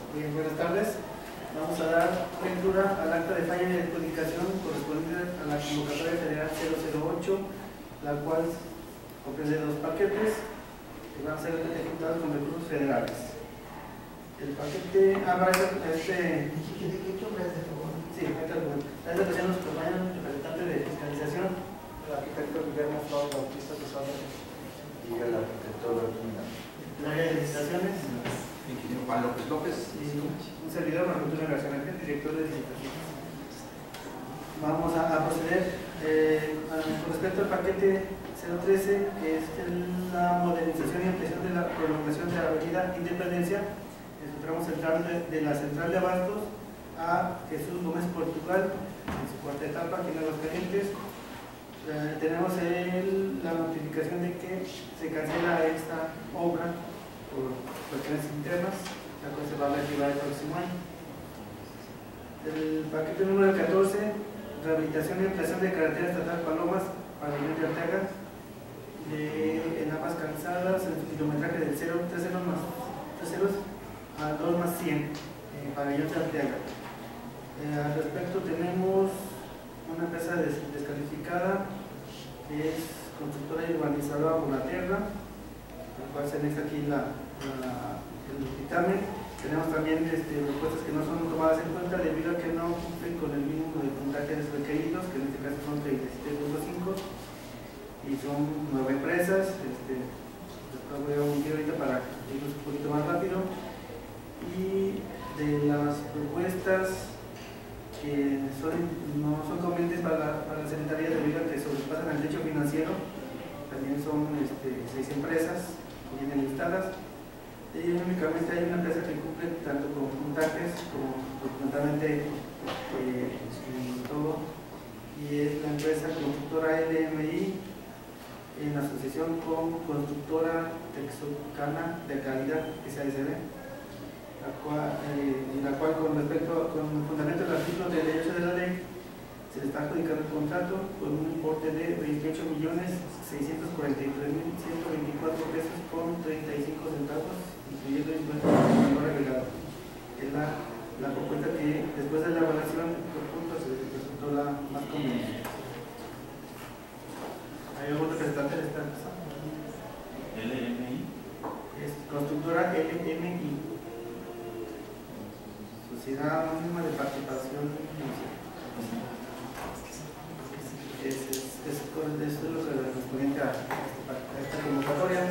Bien, buenas tardes. Vamos a dar lectura al acta de falla de adjudicación correspondiente a la convocatoria federal 008, la cual comprende dos paquetes que van a ser ejecutados con recursos federales. El paquete Sí, esta ocasión nos acompaña un representante de fiscalización, el arquitecto Guillermo Flores Bautista de Soler y el arquitecto Bertuna. El área de licitaciones, Ingeniero Juan López López. y un servidor, Manuel García, director de licitaciones. Vamos a proceder con respecto al paquete 013, que es la modernización y ampliación de la prolongación de la avenida Independencia. Encontramos el tramo de la central de Abastos a Jesús Gómez Portugal, en su cuarta etapa, aquí en Aguascalientes. Tenemos la notificación de que se cancela esta obra por cuestiones internas, la cual se va a reactivar el próximo año. El paquete número 14, rehabilitación y ampliación de carretera estatal Palomas para el de Arteaga, en ambas calzadas, en su kilometraje del 0, 3 ceros más 3 ceros a 2 más 100, para el de Arteaga. Al respecto tenemos una empresa descalificada, que es constructora y urbanizadora Bonaterra, al cual se anexa aquí el dictamen. Tenemos también propuestas que no son tomadas en cuenta debido a que no cumplen con el mínimo de puntajes requeridos, que en este caso son 37.5, y son 9 empresas. Después voy a omitir ahorita para irnos un poquito más rápido. Y de las propuestas que no son convenientes para la Secretaría debido a que sobrepasan el techo financiero, también son 6 empresas que vienen listadas. Y únicamente hay una empresa que cumple tanto con puntajes como documentalmente todo, y es la empresa constructora LMI en asociación con constructora Texocana de Calidad SASB, la cual con fundamento del artículo 38 de la ley se le está adjudicando el contrato con un importe de 28.643.124 pesos con 35 centavos, incluyendo impuestos de valor agregado. Es la propuesta que después de la evaluación por puntos se resultó la más conveniente. ¿Hay algún representante de esta empresa? LMI. Es constructora LMI, Sociedad Anónima de Participación Financiera. Esto es lo que correspondiente a esta convocatoria.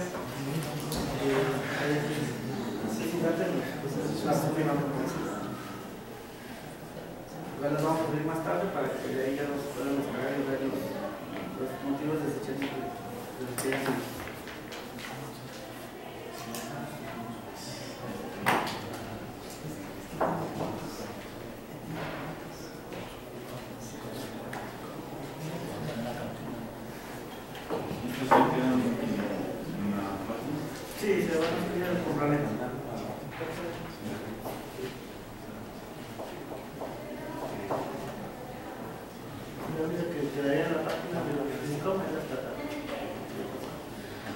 Las vamos a cubrir más tarde para que de ahí ya nos podamos cargar y ver los motivos de desechamiento de los que ya se hizo. Sí, se van a subir el complemento. Yo digo que quedaría en la página de lo que se toma en la plata.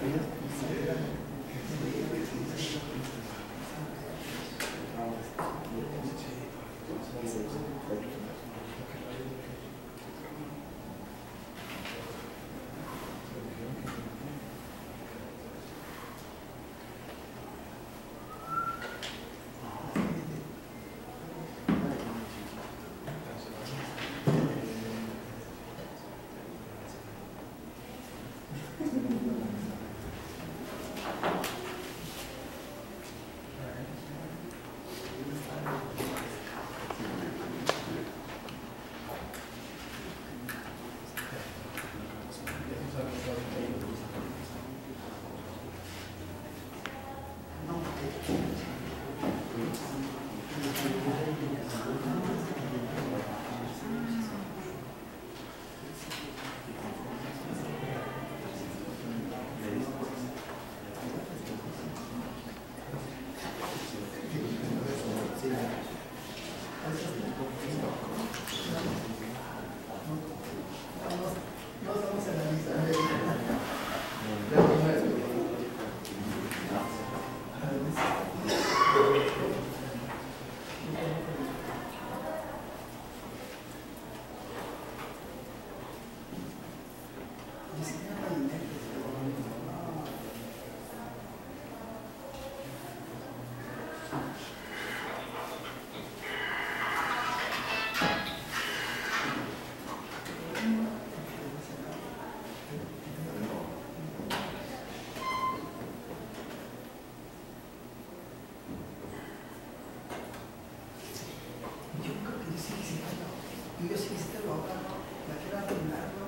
Yo sí quisiste lo otra, ¿no? La quiero arruinarlo.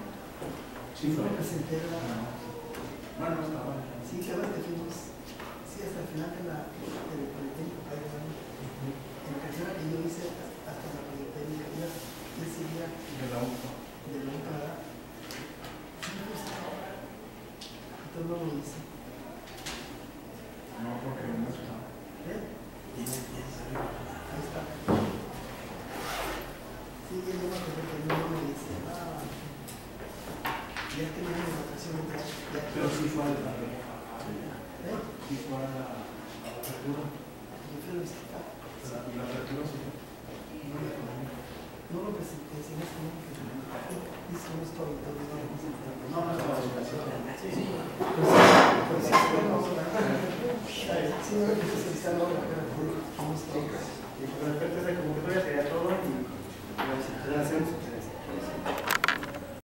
Sí, Yo fue. me presenté la... Bueno, no estaba. Sí, que ahora que fuimos, sí, hasta el final del Politécnico, ahí bueno, en la canción que yo hice hasta la Politécnica, ya ese día De la UPA. de la UPA, sí me gusta ahora, entonces no lo hice. No, porque no estaba. Ahí está. Sí, yo me acuerdo que no me dice, ya tenía mi vacación ya. Pero sí fue a la ¿Eh? Sí fue a la apertura. Yo fui a visitar. Y la apertura sí. No lo presenté, si no es como que hice un story, no lo presenté. No, no estaba la apertura. Sí, sí. Pues sí, bueno, sí, no lo puse a visitar ahora, pero fue un story. Y de repente se como que todavía sería todo y la hacemos.